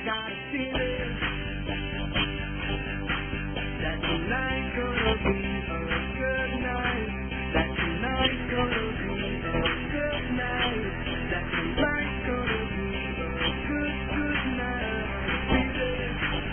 got a feeling that tonight's gonna be a good night. That tonight's gonna be a good night. That tonight's gonna be a good night. Feeling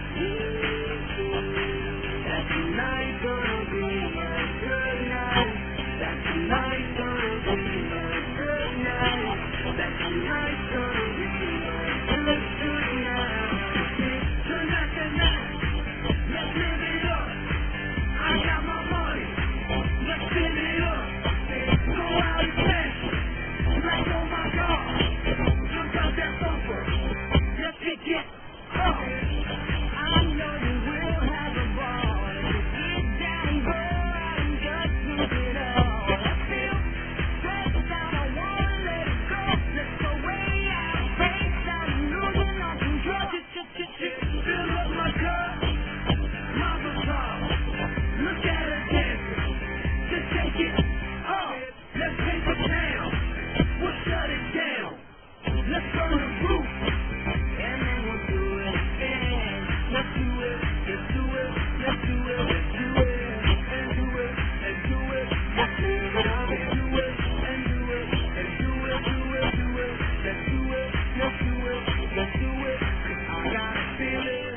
that tonight's gonna be a good night. That tonight's gonna be a good night. That tonight's gonna be a good night. Tonight, let's live it up. I got my money, let's spin it up. Go out and dance, like oh my God. Jump out that bumper, let's kick it up. I know you will have a ball. Get down, go out and just move it up. I feel stressed out, I wanna let it go. Let's go way out, face out, losing all control. Fill up my cup, mama talk. Look at her dancing, just take it up. Let's take it down, we'll shut it down. Let's burn the roof, and then we'll do it again. Let's do it, let's do it, let's do it, let's do it, and do it, and do it. Let's live it up and do it, and do it, and do it, do it, do it. Let's do it, let's do it, let's do it. 'Cause I got a feeling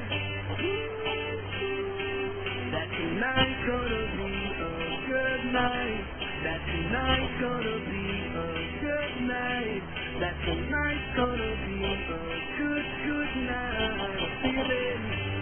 that tonight's gonna be a good night. That tonight's gonna be a good night. That tonight's gonna be a good night. Feeling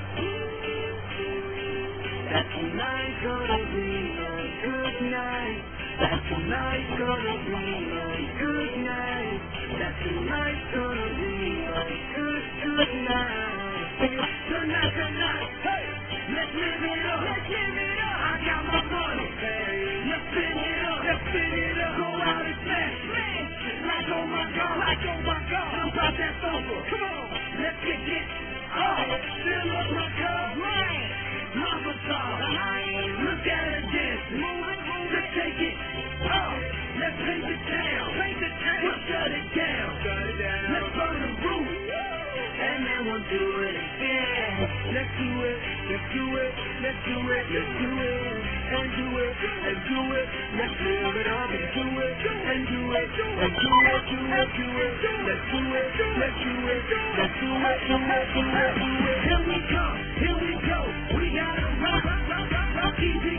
that tonight's gonna be a good night. That tonight's gonna be a good night. That tonight's gonna be a good night. Tonight, hey, let's live it up. Let's live it up. I got my money, hey, let's spin it up. Let's spin it up. Go out and smash, like oh my God, like oh my God. Jump out that sofa, come on, let's kick it up. Fill up my cup, right, mama talk. Look at her dancing, let's take it up. Let's paint the town, we'll shut it down. Let's burn the roof, and then we'll do it again. Let's do it, let's do it, let's do it, let's do it, and do it, and do it. Let's live it up and do it, and do it, and do it, do it, do it. Let's do it, let's do it, let's do it, do it, do it, do it. Here we come, here we go. We gotta rock, keep it